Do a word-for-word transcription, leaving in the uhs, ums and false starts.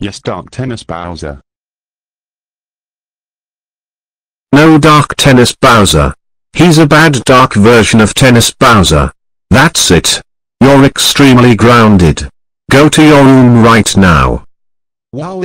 Yes, Dark Tennis Bowser. No, Dark Tennis Bowser. He's a bad dark version of Tennis Bowser. That's it. You're extremely grounded. Go to your room right now. Wow.